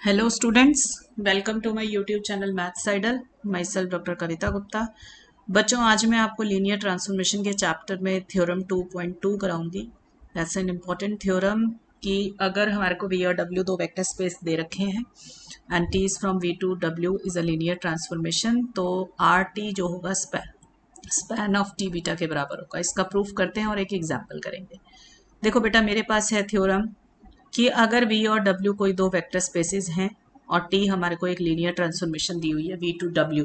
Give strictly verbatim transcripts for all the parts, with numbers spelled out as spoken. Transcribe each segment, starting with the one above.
Hello students, welcome to my YouTube channel maths idol. Myself doctor Kavita Gupta. बच्चों, आज मैं आपको लीनियर ट्रांसफॉर्मेशन के चैप्टर में थ्योरम टू पॉइंट टू कराऊंगी। दैट्स एन इम्पॉर्टेंट थ्योरम कि अगर हमारे को वी और डब्ल्यू दो वेक्टर स्पेस दे रखे हैं and T is from V to W is a linear transformation, तो आर टी जो होगा span span of T beta के बराबर होगा। इसका प्रूफ करते हैं और एक एग्जाम्पल करेंगे। देखो बेटा, मेरे पास है थ्योरम कि अगर v और w कोई दो वेक्टर स्पेसेस हैं और t हमारे को एक लीनियर ट्रांसफॉर्मेशन दी हुई है v टू w,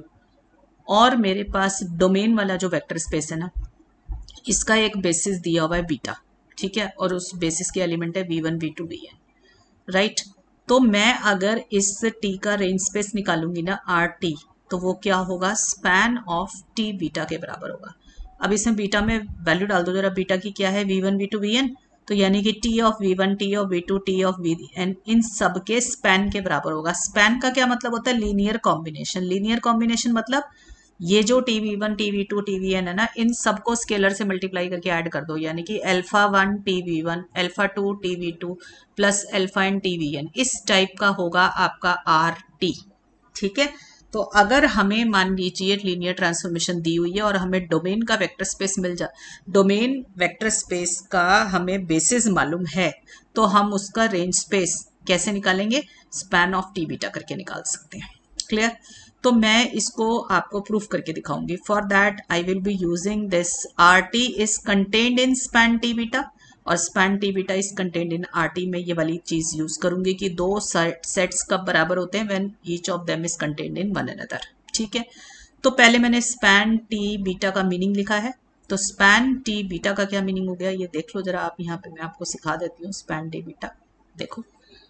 और मेरे पास डोमेन वाला जो वेक्टर स्पेस है ना, इसका एक बेसिस दिया हुआ है बीटा, ठीक है, और उस बेसिस के एलिमेंट है V one V two V N, right. तो मैं अगर इस t का रेंज स्पेस निकालूंगी ना आर टी, तो वो क्या होगा, स्पैन ऑफ t बीटा के बराबर होगा। अब इसमें बीटा में वैल्यू डाल दो जरा, बीटा की क्या है, V one V two V N, तो यानी कि T of V one, T of V two, T of V N, इन सब के स्पैन के बराबर होगा। स्पैन का क्या मतलब होता है, लीनियर कॉम्बिनेशन। लीनियर कॉम्बिनेशन मतलब ये जो T V one, T V two, T V N है ना, इन सबको स्केलर से मल्टीप्लाई करके ऐड कर दो, यानी कि alpha one T V one, alpha two T V two plus alpha N T V N, इस टाइप का होगा आपका आर टी, ठीक है। तो अगर हमें मान लीजिए लीनियर ट्रांसफॉर्मेशन दी हुई है और हमें डोमेन का वेक्टर स्पेस मिल जा डोमेन वेक्टर स्पेस का हमें बेसिस मालूम है, तो हम उसका रेंज स्पेस कैसे निकालेंगे, स्पैन ऑफ टी बीटा करके निकाल सकते हैं। क्लियर? तो मैं इसको आपको प्रूफ करके दिखाऊंगी। For that I will be using this R T is contained in span T beta और span T beta is contained in R T में ये वाली चीज यूज करूंगी कि दो सेट्स कब बराबर होते हैं, when each of them is contained in one another, ठीक है। तो पहले मैंने स्पैन टी बीटा का मीनिंग लिखा है, तो स्पैन टी बीटा का क्या मीनिंग हो गया ये देख लो जरा आप। यहाँ पे मैं आपको सिखा देती हूँ स्पैन टी बीटा। देखो,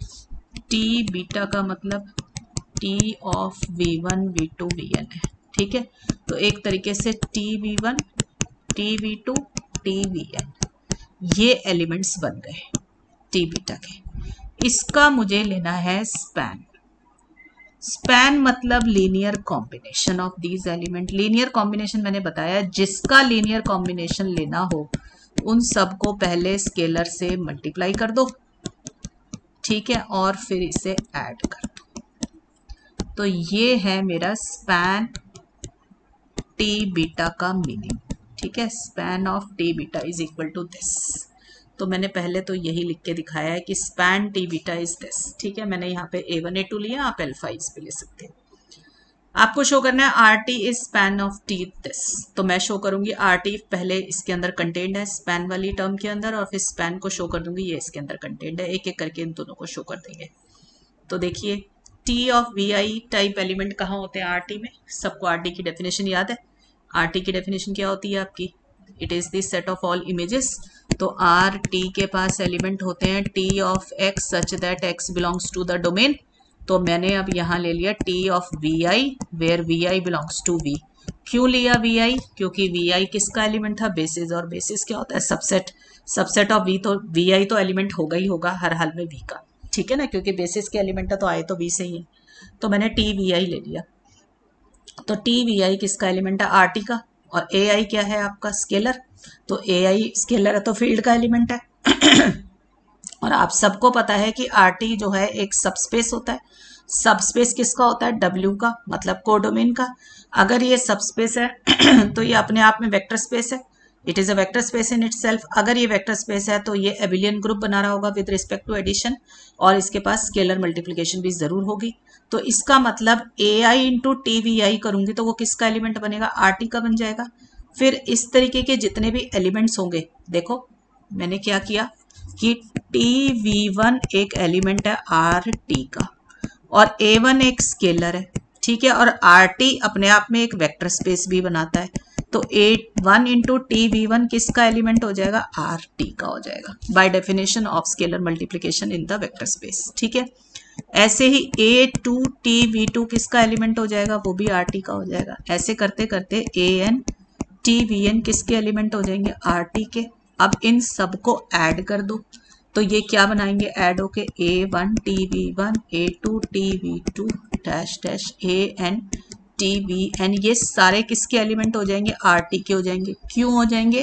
टी बीटा का मतलब T of V one V two V N है, ठीक है। तो एक तरीके से T V one, T V two, T V N, ये एलिमेंट्स बन गए टी बीटा के। इसका मुझे लेना है स्पैन। स्पैन मतलब linear combination of these element. Linear combination मैंने बताया, जिसका लीनियर कॉम्बिनेशन लेना हो उन सबको पहले स्केलर से मल्टीप्लाई कर दो, ठीक है, और फिर इसे ऐड कर दो। तो ये है मेरा स्पैन टी बीटा का मीनिंग, ठीक है। Span of T beta is equal to this. तो मैंने पहले तो यही लिख के दिखाया है कि span T beta is this, ठीक है। मैंने यहाँ पे ए वन ए टू लिया, आप अल्फा इस पे ले सकते हैं। आपको शो करना है R T is span of T this, तो मैं शो करूंगी आर टी पहले इसके अंदर कंटेंड है स्पैन वाली टर्म के अंदर, और फिर स्पैन को शो कर दूंगी ये इसके अंदर कंटेंड है। एक एक करके इन दोनों को शो कर देंगे। तो देखिए, T of V I type element कहाँ होते हैं, आर टी में। सबको आर टी की डेफिनेशन याद है। आर टी की डेफिनेशन क्या होती है आपकी, it is the set of all images. तो आर टी के पास एलिमेंट होते हैं T of X such that X belongs to the domain. तो मैंने अब यहाँ ले लिया T of V I where V I belongs to V. क्यों लिया वी आई, क्योंकि वी आई किसका एलिमेंट था, बेसिस, और बेसिस क्या होता है, सबसेट। सबसेट ऑफ वी, तो वी आई तो एलिमेंट होगा ही होगा हर हाल में वी का, ठीक है ना, क्योंकि बेसिस के एलिमेंट है तो आए तो वी से ही है। तो मैंने टी वी आई ले लिया। तो टी वी आई किसका एलिमेंट है, आर टी का, और ए आई क्या है आपका, स्केलर। तो ए आई स्केलर है तो फील्ड का एलिमेंट है। और आप सबको पता है कि आर टी जो है एक सबस्पेस होता है। सबस्पेस किसका होता है, डब्ल्यू का, मतलब कोडोमेन का। अगर ये सबस्पेस है तो ये अपने आप में वेक्टर स्पेस है, it is a vector space in itself. अगर ये वेक्टर स्पेस है तो ये एबिलियन ग्रुप बना रहा होगा विद रिस्पेक्ट टू एडिशन, और इसके पास स्केलर मल्टीप्लिकेशन भी जरूर होगी। तो इसका मतलब A I into T V I करूंगी तो वो किसका एलिमेंट बनेगा, आर टी का बन जाएगा। फिर इस तरीके के जितने भी एलिमेंट्स होंगे, देखो मैंने क्या किया कि टी वी वन एक एलिमेंट है आर टी का, और ए वन एक स्केलर है, ठीक है, और आर टी अपने आप में एक वेक्टर स्पेस भी बनाता है। तो A one into T V one किसका एलिमेंट हो जाएगा, आर टी का हो जाएगा, by definition of scalar multiplication in the vector space, ठीक है। ऐसे ही A two T V two किसका एलिमेंट हो जाएगा, वो भी आर टी का हो जाएगा। ऐसे करते करते A N T V N किसके एलिमेंट हो जाएंगे, आर टी के। अब इन सबको ऐड कर दो, तो ये क्या बनाएंगे, ऐड होके A one T V one, A two T V two, dash dash A N T V N, ये सारे किसके एलिमेंट हो जाएंगे, आर टी के हो जाएंगे। क्यों हो जाएंगे,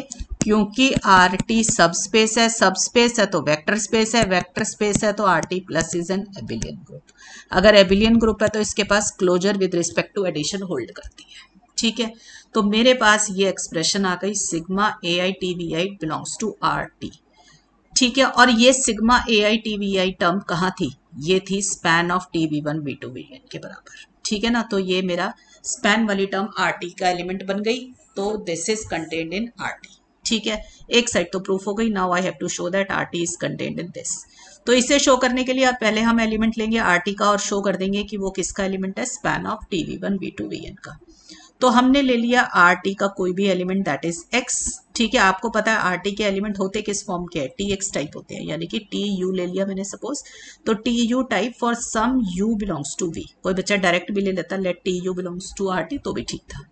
क्योंकि आर टी सब स्पेस है, सब स्पेस है तो वेक्टर स्पेस है, वेक्टर स्पेस है तो R T plus is an abelian group. अगर एबिलियन ग्रुप है तो इसके पास closure with respect to addition hold करती है। ठीक है, तो मेरे पास ये एक्सप्रेशन आ गई sigma A I T V I belongs to R T. ठीक है, और ये sigma A I T V I term कहाँ थी? ये थी span of T V one V two V N के बराबर। ठीक है ना, तो ये मेरा स्पैन वाली टर्म आर टी का एलिमेंट बन गई, तो this is contained in R T. ठीक है, एक साइड तो प्रूफ हो गई। Now I have to show that R T is contained in this. तो इसे शो करने के लिए अब पहले हम एलिमेंट लेंगे आर टी का और शो कर देंगे कि वो किसका एलिमेंट है, span of T V one V two V N का। तो हमने ले लिया आर टी का कोई भी एलिमेंट दैट इज एक्स। ठीक है, आपको पता है आर टी के एलिमेंट होते किस फॉर्म के हैं, टी एक्स टाइप होते हैं, यानी कि टी यू ले लिया मैंने सपोज, तो T U type for some U belongs to V. कोई बच्चा डायरेक्ट भी ले लेता, let T U belongs to R T, तो भी ठीक था।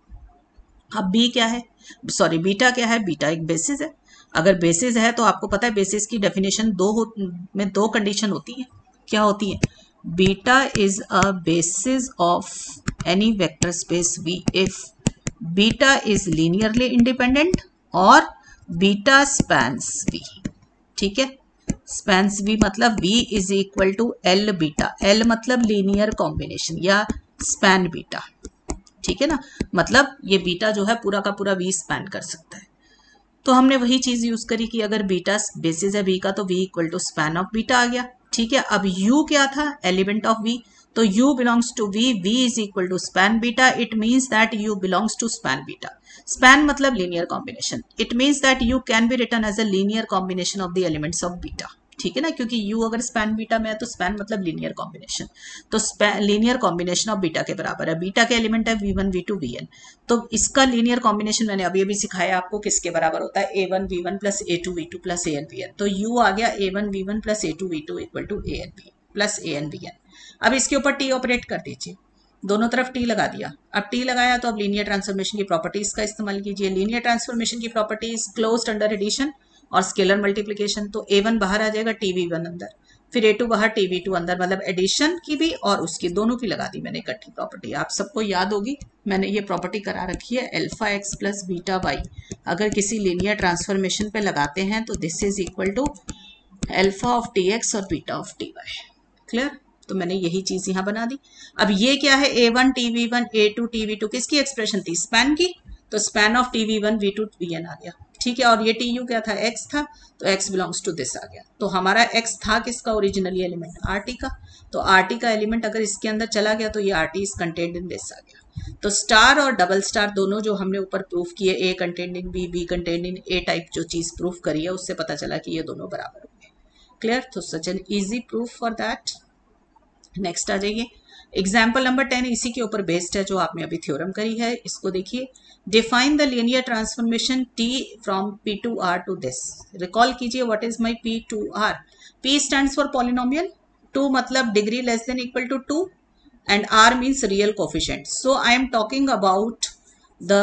अब बी क्या है, सॉरी बीटा क्या है? बीटा एक बेसिस है। अगर बेसिस है तो आपको पता है बेसिस की डेफिनेशन दो हो, में दो कंडीशन होती है। क्या होती है? Beta is a basis of any vector space V if beta is linearly independent और बीटा स्पैन्स वी। ठीक है, स्पैन्स वी मतलब V is equal to L beta. L मतलब लीनियर कॉम्बिनेशन या स्पैन बीटा। ठीक है ना, मतलब ये बीटा जो है पूरा का पूरा वी स्पैन कर सकता है। तो हमने वही चीज यूज करी कि अगर बीटा बेसिस है वी का तो V equal to span of beta आ गया। ठीक है, अब u क्या था? एलिमेंट ऑफ v, तो u belongs to v, v is equal to span beta. It means that u belongs to span beta. Span मतलब linear combination. It means that u can be written as a linear combination of the elements of beta. ठीक है ना, क्योंकि u अगर span beta में है तो span मतलब लीनियर कॉम्बिनेशन, तो लीनियर कॉम्बिनेशन ऑफ बीटा के बराबर है। बीटा के एलिमेंट है V one V two V N, तो इसका लीनियर कॉम्बिनेशन मैंने अभी अभी सिखाया आपको किसके बराबर होता है, A one V one plus A two V two plus A N V N. तो u आ गया A one V one plus A two V two equal to A N V plus A N V N. अब इसके ऊपर T operate कर दीजिए, दोनों तरफ टी लगा दिया। अब टी लगाया तो अब लीनियर ट्रांसफॉर्मेशन की प्रॉपर्टीज का इस्तेमाल कीजिए। लीनियर ट्रांसफॉर्मेशन की प्रॉपर्टीज क्लोज्ड अंडर एडिशन और स्केलर मल्टीप्लिकेशन, तो ए वन बाहर आ जाएगा, टी वी वन अंदर, फिर ए टू बाहर, टी वी टू अंदर, मतलब एडिशन की भी और उसकी दोनों की लगा दी मैंने इकट्ठी प्रॉपर्टी। आप सबको याद होगी मैंने ये प्रॉपर्टी करा रखी है, alpha X plus beta Y अगर किसी लीनियर ट्रांसफॉर्मेशन पे लगाते हैं तो this is equal to alpha of T X और beta of T Y. Clear? तो मैंने यही चीज यहाँ बना दी। अब ये क्या है, A one T V one A two T V two किसकी एक्सप्रेशन थी? स्पैन की, तो span of T V one V two V N आ गया। ठीक है, और ये टी यू क्या था? एक्स था, तो एक्स बिलोंग्स टू दिस आ गया। तो हमारा एक्स था किसका ओरिजिनली एलिमेंट? आर टी का। तो आर टी का एलिमेंट अगर इसके अंदर चला गया तो ये R T is contained in this आ गया। तो स्टार और डबल स्टार दोनों जो हमने ऊपर प्रूफ किए, A contained in B, B contained in A type जो चीज प्रूफ करी है उससे पता चला कि ये दोनों बराबर होंगे। क्लियर? तो such an easy proof for that. Next आ जाइए, एग्जाम्पल नंबर टेन इसी के ऊपर बेस्ड है जो आपने अभी थ्योरम करी है। इसको देखिए, define the linear transformation T from P two R to this. Recall कीजिए what is my P two R. P stands for polynomial, two मतलब degree less than equal to two, and R means real coefficient. So I am talking about the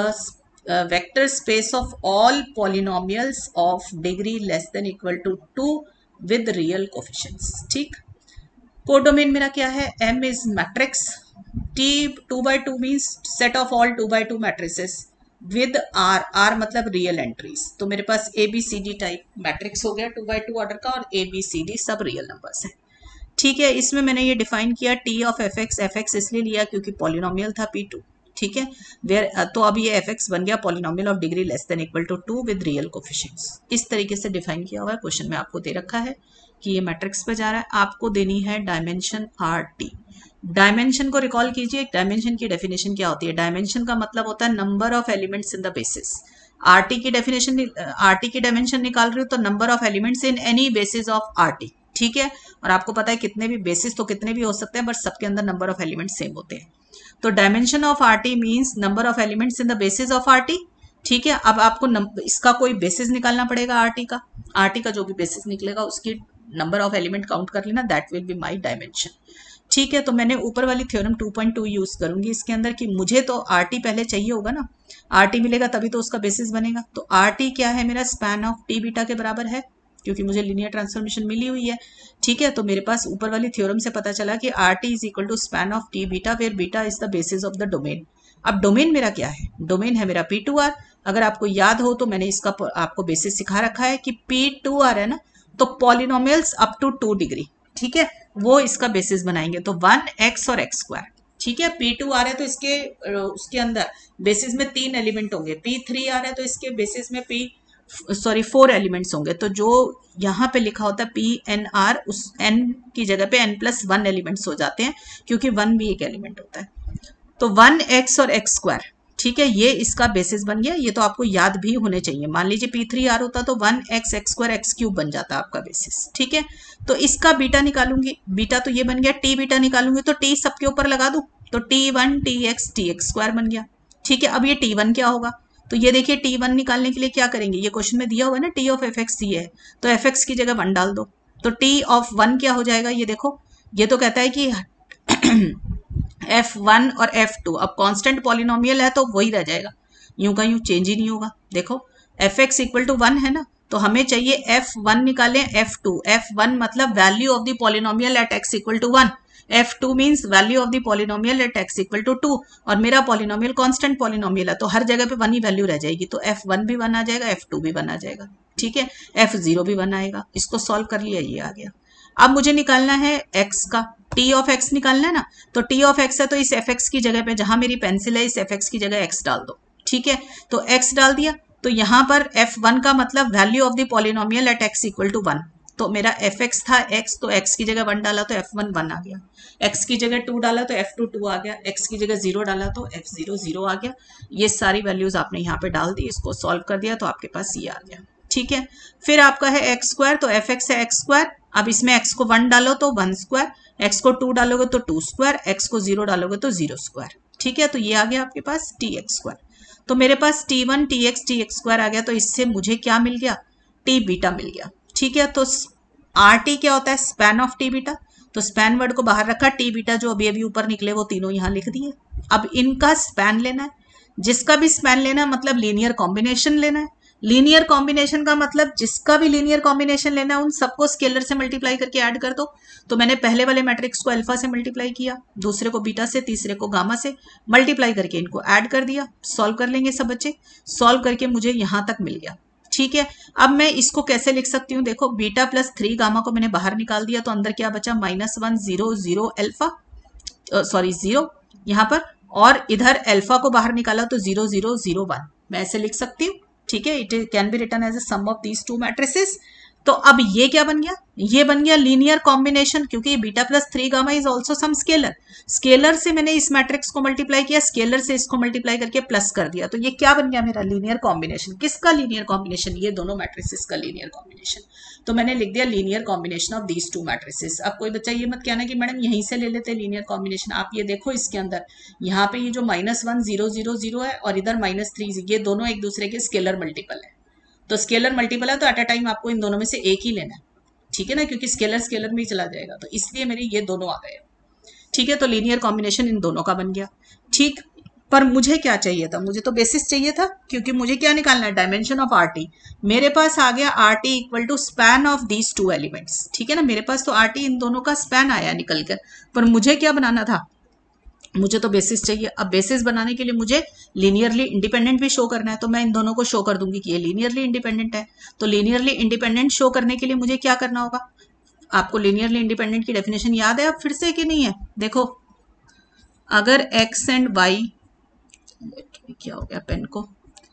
vector space of all polynomials of degree less than equal to two with real coefficients. ठीक, codomain मेरा क्या है? M is matrix, T to by two means set of all two by two matrices with R, R मतलब real entries. तो मेरे पास A B C D type matrix हो गया टू बाई टू ऑर्डर का, और ए बी सी डी सब real numbers हैं। ठीक है, इसमें मैंने ये डिफाइन किया T of F X, F X इसलिए लिया क्योंकि पॉलिनोमियल था पी टू। ठीक है, वेयर तो अब ये एफ एक्स बन गया polynomial of degree less than equal to two with real coefficients. इस तरीके से डिफाइन किया हुआ है, क्वेश्चन में आपको दे रखा है कि ये मैट्रिक्स पे जा रहा है, आपको देनी है डायमेंशन आर टी। डायमेंशन को रिकॉल कीजिए, डायमेंशन की डेफिनेशन क्या होती है? डायमेंशन का मतलब होता है number of elements in the basis. RT की डेफिनेशन, आरटी की डायमेंशन निकाल रही हो तो number of elements in any basis of RT. ठीक है, और आपको पता है कितने भी बेसिस तो कितने भी हो सकते हैं, बट सबके अंदर नंबर ऑफ एलिमेंट्स सेम होते हैं। तो dimension of RT means number of elements in the basis of RT. ठीक है, अब आपको इसका कोई बेसिस निकालना पड़ेगा आरटी का। आरटी का जो भी बेसिस निकलेगा उसकी नंबर ऑफ एलिमेंट काउंट कर लेना, that will be my dimension. ठीक है, तो मैंने ऊपर वाली theorem two point two use करूंगी इसके अंदर कि मुझे तो आरटी पहले चाहिए होगा ना, आरटी मिलेगा तभी तो उसका बेसिस बनेगा। तो आरटी क्या है मेरा? स्पैन ऑफ टी बीटा के बराबर है, क्योंकि मुझे लीनियर ट्रांसफॉर्मेशन मिली हुई है। ठीक है, तो मेरे पास ऊपर वाली थ्योरम से पता चला कि R T is equal to span of T beta, where beta is the basis of the domain. अब डोमेन मेरा क्या है? डोमेन है मेरा पी टू आर, अगर आपको याद हो तो मैंने इसका आपको बेसिस सिखा रखा है कि पी टू आ रहा है ना, तो polynomials up to two degree, ठीक है, वो इसका बेसिस बनाएंगे। तो वन एक्स और एक्स स्क्वायर, ठीक है, पी टू आ रहा है तो इसके उसके अंदर बेसिस में तीन एलिमेंट होंगे, पी थ्री आ रहा है तो इसके बेसिस में पी सॉरी फोर एलिमेंट्स होंगे। तो जो यहाँ पे लिखा होता है पी एन आर, उस एन की जगह पे एन प्लस वन एलिमेंट्स हो जाते हैं, क्योंकि वन भी एक एलिमेंट होता है। तो वन एक्स और एक्स स्क्वायर, ठीक है, ये इसका बेसिस बन गया। ये तो आपको याद भी होने चाहिए। मान लीजिए पी थ्री आर होता तो one X X square X cube बन जाता आपका बेसिस, ठीक है। तो इसका बीटा निकालूंगी, बीटा तो ये बन गया, टी बीटा निकालूंगी तो टी सबके ऊपर लगा दूं, तो T one T X T X square बन गया, ठीक है। अब ये टी वन क्या होगा, तो ये देखिए टी वन निकालने के लिए क्या करेंगे, ये क्वेश्चन में दिया हुआ है ना, टी ऑफ एफ एक्स दिया है, तो एफ एक्स की जगह वन डाल दो, तो टी ऑफ वन क्या हो जाएगा, ये देखो, ये तो कहता है कि एफ वन और एफ टू, अब कांस्टेंट पॉलिनोमियल है तो वही रह जाएगा, यूं का यूं चेंज ही नहीं होगा। देखो F X equal to one है ना, तो हमें चाहिए एफ वन निकालें एफ टू, एफ वन मतलब value of the polynomial at X equal to one, F two means value of the polynomial at X equal to two, और मेरा polynomial constant polynomial है तो हर जगह पे वन ही value रह जाएगी, तो एफ वन भी वन आ जाएगा, एफ टू भी वन आ जाएगा, ठीक है, एफ जीरो भी वन आएगा। इसको सॉल्व कर लिया, ये आ गया। अब मुझे निकालना है x का, t ऑफ x निकालना है ना, तो t ऑफ x है तो इस fx की जगह पे, जहां मेरी पेंसिल है, इस fx की जगह x डाल दो, ठीक है। तो x डाल दिया, तो यहां पर एफ वन का मतलब value of the polynomial at x equal to one, तो मेरा fx था x, तो x की जगह वन डाला तो एफ वन वन आ गया, x की जगह टू डाला तो एफ टू टू आ गया, x की जगह जीरो डाला तो एफ जीरो जीरो आ गया। ये सारी वैल्यूज आपने यहाँ पे डाल दी, इसको सॉल्व कर दिया तो आपके पास ये आ गया, ठीक है। फिर आपका है एक्स स्क्वायर, तो एफ एक्स है एक्स स्क्वायर, अब इसमें x को वन डालो तो वन स्क्वायर, x को टू डालोगे तो टू स्क्वायर, x को जीरो डालोगे तो जीरो स्क्वायर, ठीक है। तो ये आ गया आपके पास टी एक्स स्क्वायर, तो मेरे पास T one T X T X square आ गया, तो इससे मुझे क्या मिल गया, टी बीटा मिल गया, ठीक है। तो आर टी क्या होता है, स्पैन ऑफ टी बीटा, तो स्पैन वर्ड को बाहर रखा, टी बीटा जो अभी अभी ऊपर निकले वो तीनों यहाँ लिख दिए। अब इनका स्पैन लेना है, जिसका भी स्पैन लेना है मतलब लीनियर कॉम्बिनेशन लेना है। लीनियर कॉम्बिनेशन का मतलब जिसका भी लीनियर कॉम्बिनेशन लेना है उन सबको स्केलर से मल्टीप्लाई करके ऐड कर दो। तो मैंने पहले वाले मैट्रिक्स को अल्फा से मल्टीप्लाई किया, दूसरे को बीटा से, तीसरे को गामा से, मल्टीप्लाई करके इनको ऐड कर दिया। सॉल्व कर लेंगे सब बच्चे, सॉल्व करके मुझे यहां तक मिल गया, ठीक है। अब मैं इसको कैसे लिख सकती हूँ, देखो बीटा प्लस थ्री गामा को मैंने बाहर निकाल दिया, तो अंदर क्या बचा, minus one zero zero alpha, sorry zero यहाँ पर, और इधर अल्फा को बाहर निकाला तो जीरो जीरो जीरो वन, मैं ऐसे लिख सकती हूँ, ठीक है। It can be written as a sum of these two matrices. तो अब ये क्या बन गया, ये बन गया लीनियर कॉम्बिनेशन, क्योंकि beta plus three gamma is also some scalar. Scalar से मैंने इस मैट्रिक्स को मल्टीप्लाई किया, स्केलर से इसको मल्टीप्लाई करके प्लस कर दिया, तो ये क्या बन गया मेरा लीनियर कॉम्बिनेशन। किसका लीनियर कॉम्बिनेशन, ये दोनों मैट्रिसेस का लीनियर कॉम्बिनेशन। तो मैंने लिख दिया linear combination of these two matrices. अब कोई बच्चा ये मत कहना कि मैडम यहीं से ले लेते लीनियर कॉम्बिनेशन, आप ये देखो इसके अंदर, यहाँ पे ये जो minus one zero zero zero है और इधर माइनस थ्री, ये दोनों एक दूसरे के स्केलर मल्टीपल है। तो स्केलर मल्टीपल है तो एट अ टाइम आपको इन दोनों में से एक ही लेना है, ठीक है ना, क्योंकि स्केलर स्केलर में ही चला जाएगा, तो इसलिए मेरे ये दोनों आ गए, ठीक है। तो लीनियर कॉम्बिनेशन इन दोनों का बन गया, ठीक। पर मुझे क्या चाहिए था, मुझे तो बेसिस चाहिए था, क्योंकि मुझे क्या निकालना है, डायमेंशन ऑफ आर टी। मेरे पास आ गया R T equal to span of these two elements, ठीक है ना, मेरे पास तो आर टी इन दोनों का स्पैन आया निकल कर, पर मुझे क्या बनाना था, मुझे तो बेसिस चाहिए। अब बेसिस बनाने के लिए मुझे लीनियरली इंडिपेंडेंट भी शो करना है, तो मैं इन दोनों को शो कर दूंगी कि ये लीनियरली इंडिपेंडेंट है। तो लीनियरली इंडिपेंडेंट शो करने के लिए मुझे क्या करना होगा, आपको लीनियरली इंडिपेंडेंट की डेफिनेशन याद है अब फिर से कि नहीं है। देखो अगर x एंड y, क्या हो गया पेन को,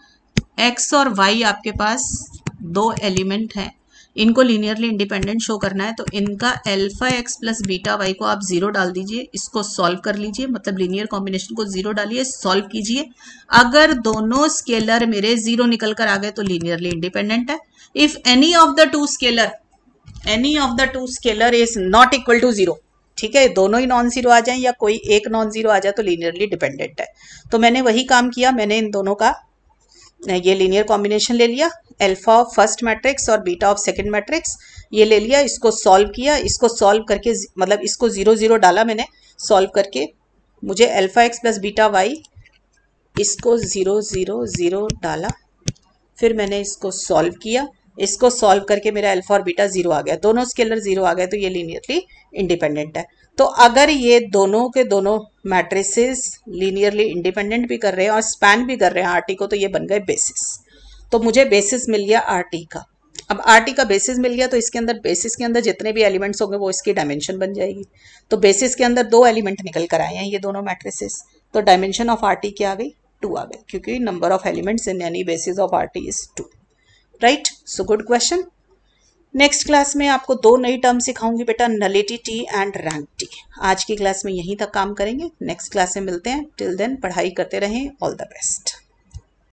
x और y आपके पास दो एलिमेंट हैं, इनको लीनियरली इंडिपेंडेंट शो करना है, तो इनका alpha X plus beta Y को आप जीरो डाल दीजिए, इसको सॉल्व कर लीजिए, मतलब लीनियर कॉम्बिनेशन को जीरो डालिए, सॉल्व कीजिए। अगर दोनों स्केलर मेरे जीरो निकल कर आ गए तो लीनियरली इंडिपेंडेंट है। If any of the two scalar any of the two scalar is not equal to zero, ठीक है, दोनों ही नॉन जीरो आ जाए या कोई एक नॉन जीरो आ जाए तो लीनियरली डिपेंडेंट है। तो मैंने वही काम किया, मैंने इन दोनों का ये लीनियर कॉम्बिनेशन ले लिया, अल्फा ऑफ फर्स्ट मैट्रिक्स और बीटा ऑफ सेकंड मैट्रिक्स ये ले लिया, इसको सॉल्व किया, इसको सॉल्व करके मतलब इसको जीरो जीरो डाला मैंने, सॉल्व करके मुझे alpha X plus beta Y, इसको जीरो जीरो जीरो डाला, फिर मैंने इसको सॉल्व किया, इसको सॉल्व करके मेरा अल्फा और बीटा जीरो आ गया, दोनों स्केलर जीरो आ गए, तो ये लीनियरली इंडिपेंडेंट है। तो अगर ये दोनों के दोनों मैट्रिसेस लीनियरली इंडिपेंडेंट भी कर रहे हैं और स्पैन भी कर रहे हैं आरटी को, तो ये बन गए बेसिस। तो मुझे बेसिस मिल गया आरटी का। अब आरटी का बेसिस मिल गया तो इसके अंदर बेसिस के अंदर जितने भी एलिमेंट्स होंगे वो इसकी डायमेंशन बन जाएगी। तो बेसिस के अंदर दो एलिमेंट निकल कर आए हैं ये दोनों मैट्रिसेस, तो डायमेंशन ऑफ आरटी क्या आ गई, टू आ गई, क्योंकि number of elements in any basis of RT is two. Right, so good question. Next class में आपको दो नई टर्म सिखाऊंगी बेटा, nullity T and rank T. आज की क्लास में यहीं तक काम करेंगे, नेक्स्ट क्लास में मिलते हैं। टिल देन पढ़ाई करते रहें, ऑल द बेस्ट।